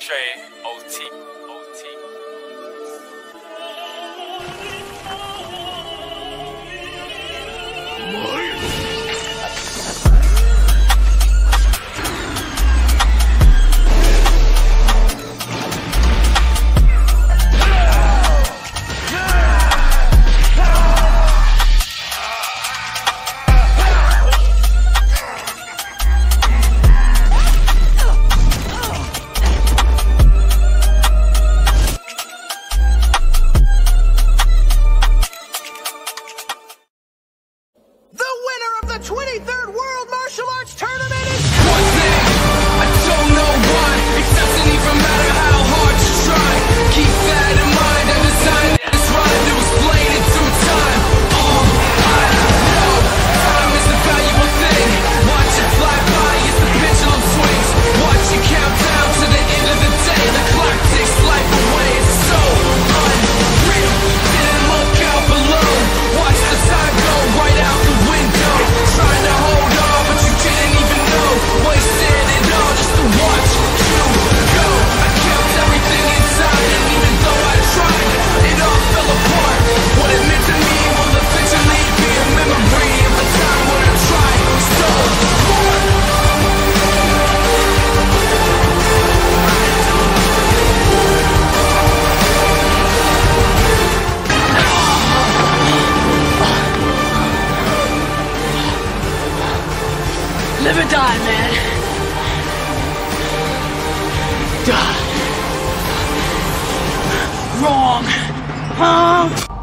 Trey, OT, OT. The 23rd World Martial Arts Tournament is one thing, I don't know why. It doesn't even matter how hard you try. Keep that in mind. I designed this rhyme to explain it through time. I know time is a valuable thing. Watch it fly by as the pendulum swings. Watch it count down to the end of the day. The clock takes life away. It's so unreal. Didn't look out below. Watch the time go right out the window. Trying to hold on, but you didn't even know. Wasted it all just to watch you go. I kept everything inside, and even though I tried, it all fell apart. What it meant to me will eventually be a memory of a time when I tried so hard. Live or die, man. Die. Wrong. Huh?